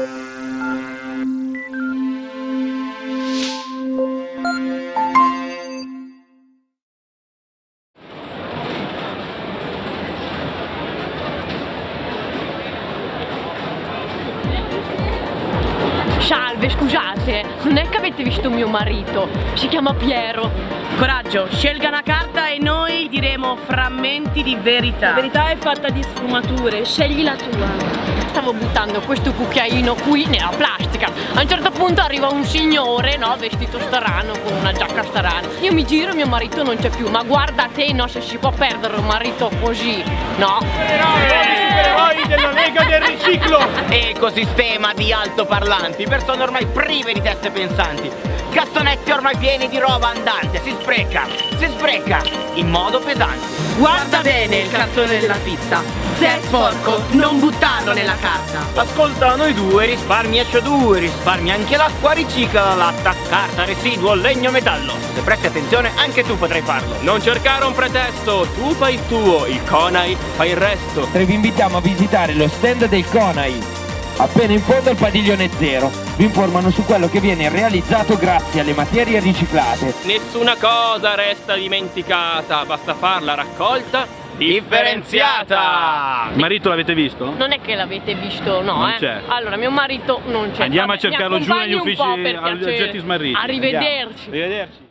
Salve, scusate, non è che avete visto mio marito? Si chiama Piero. Coraggio, scelga una carta e noi diremo frammenti di verità. La verità è fatta di sfumature, scegli la tua. Stavo buttando questo cucchiaino qui nella plastica. A un certo punto arriva un signore, no, vestito strano, con una giacca strana. Io mi giro e mio marito non c'è più. Ma guarda te, no, se si può perdere un marito così, no? Supereroi della Lega del Riciclo! Ecosistema di altoparlanti, persone ormai prive di teste pensanti, cassonetti ormai pieni di roba andante, si spreca in modo pesante. Guarda bene il cartone della pizza. Se è sporco, non buttarlo nella carta. Ascolta noi due, risparmi CO2, risparmi anche l'acqua, ricicla la latta, carta, residuo, legno, metallo. Se presti attenzione anche tu potrai farlo. Non cercare un pretesto, tu fai il tuo, il CONAI fa il resto. E vi invitiamo a visitare lo stand del CONAI, appena in fondo al padiglione zero. Vi informano su quello che viene realizzato grazie alle materie riciclate. Nessuna cosa resta dimenticata, basta farla raccolta differenziata. Il marito l'avete visto? Non è che l'avete visto, no, Non c'è. Allora, mio marito non c'è. Andiamo Vabbè, a cercarlo giù negli mi accompagni un uffici po', per piacere. oggetti smarriti. Arrivederci. Arrivederci.